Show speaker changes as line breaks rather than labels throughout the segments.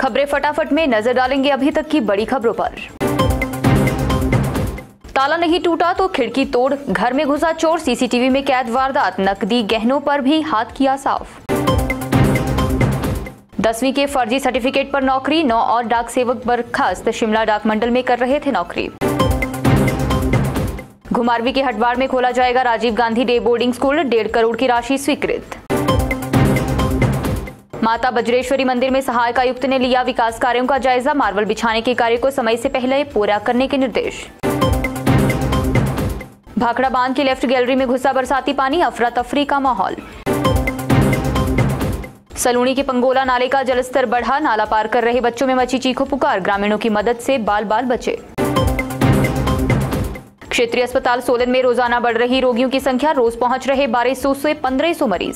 खबरें फटाफट में नजर डालेंगे अभी तक की बड़ी खबरों पर। ताला नहीं टूटा तो खिड़की तोड़, घर में घुसा चोर, सीसीटीवी में कैद वारदात, नकदी गहनों पर भी हाथ किया साफ। 10वीं के फर्जी सर्टिफिकेट पर नौकरी, 9 और डाक सेवक बर्खास्त, शिमला डाक मंडल में कर रहे थे नौकरी। घुमारवी के हटवाड़ में खोला जाएगा Rajiv Gandhi day boarding school, 1.5 crore की राशि स्वीकृत। माता बज्रेश्वरी मंदिर में सहायक आयुक्त ने लिया विकास कार्यों का जायजा, मार्बल बिछाने के कार्य को समय से पहले पूरा करने के निर्देश। भाखड़ा बांध की लेफ्ट गैलरी में घुसा बरसाती पानी, अफरा तफरी का माहौल। सलूनी के पंगोला नाले का जलस्तर बढ़ा, नाला पार कर रहे बच्चों में मची चीखों पुकार, ग्रामीणों की मदद से बाल बाल बचे। क्षेत्रीय अस्पताल सोलन में रोजाना बढ़ रही रोगियों की संख्या, रोज पहुंच रहे 1200 से 1500 मरीज।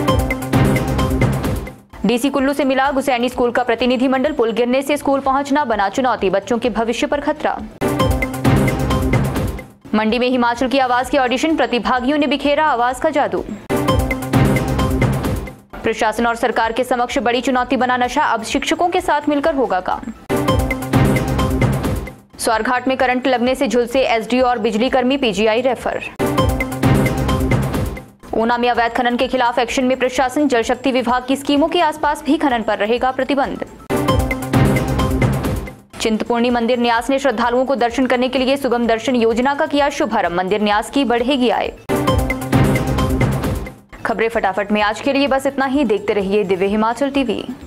डीसी कुल्लू से मिला गुसैनी स्कूल का प्रतिनिधिमंडल, पुल गिरने से स्कूल पहुंचना बना चुनौती, बच्चों के भविष्य पर खतरा। मंडी में हिमाचल की आवाज के ऑडिशन, प्रतिभागियों ने बिखेरा आवाज का जादू। प्रशासन और सरकार के समक्ष बड़ी चुनौती बना नशा, अब शिक्षकों के साथ मिलकर होगा काम। स्वारघाट में करंट लगने से झुलसे एसडीओ और बिजली कर्मी, पीजीआई रेफर। ऊना में अवैध खनन के खिलाफ एक्शन में प्रशासन, जल शक्ति विभाग की स्कीमों के आसपास भी खनन पर रहेगा प्रतिबंध। चिंतपूर्णी मंदिर न्यास ने श्रद्धालुओं को दर्शन करने के लिए सुगम दर्शन योजना का किया शुभारंभ, मंदिर न्यास की बढ़ेगी आय। खबरें फटाफट में आज के लिए बस इतना ही। देखते रहिए दिव्य हिमाचल टीवी।